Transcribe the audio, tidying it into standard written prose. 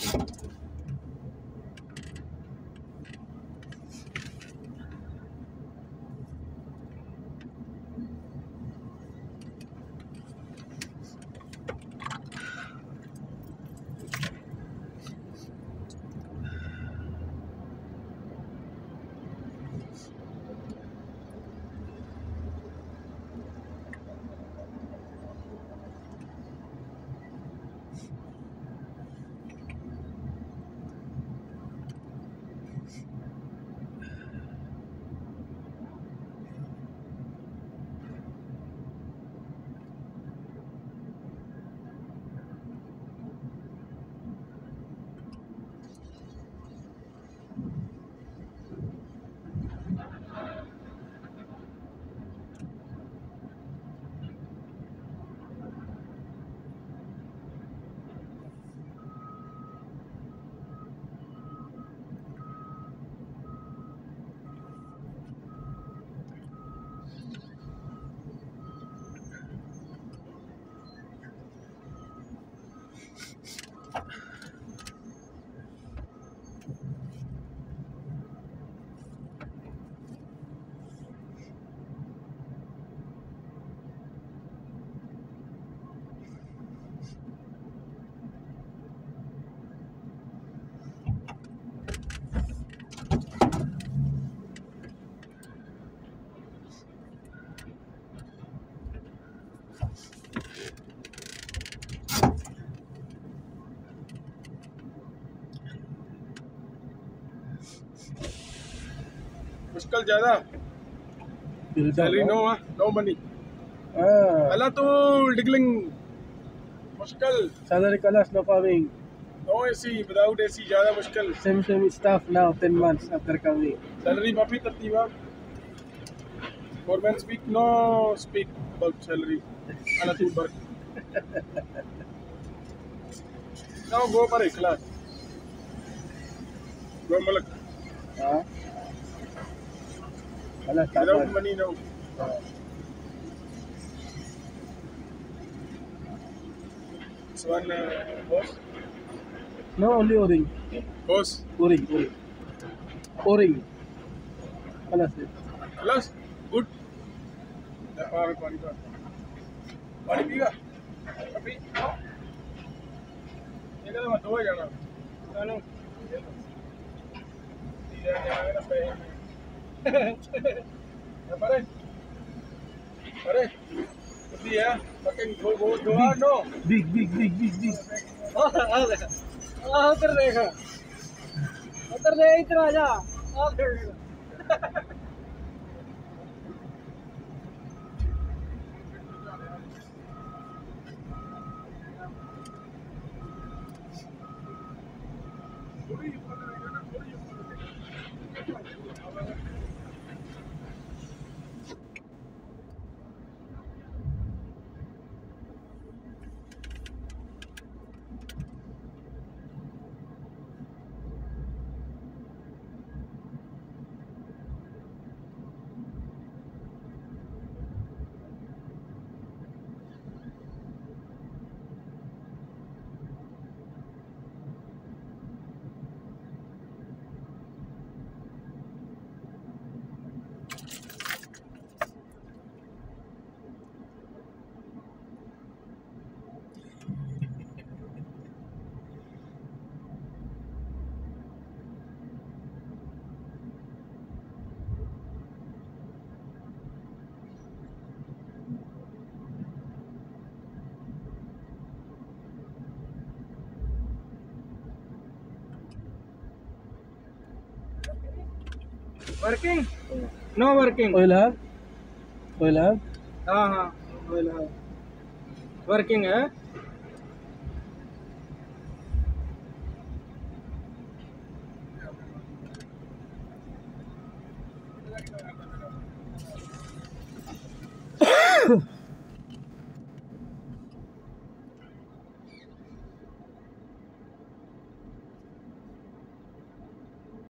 मुश्किल ज्यादा salary no money अला तो डिगलिंग मुश्किल salary colors no coming. No AC without AC ज्यादा मुश्किल Same stuff now 10 months after coming. Salary माफी तरतीबा गवर्नमेंट स्पीक अबाउट सैलरी अला तू वर्क नाउ गो पर इखला गो Malak without money no this one boss No, only O-ring. boss O-ring. O-ring. Plus good पानी पीगा अभी ये कहता मैं दो जाना चलो ये जाना पे अरे कुछ है fucking go no Big. उधर देखा उधर दे इधर आजा working no working Oil hub. हाँ वर्किंग है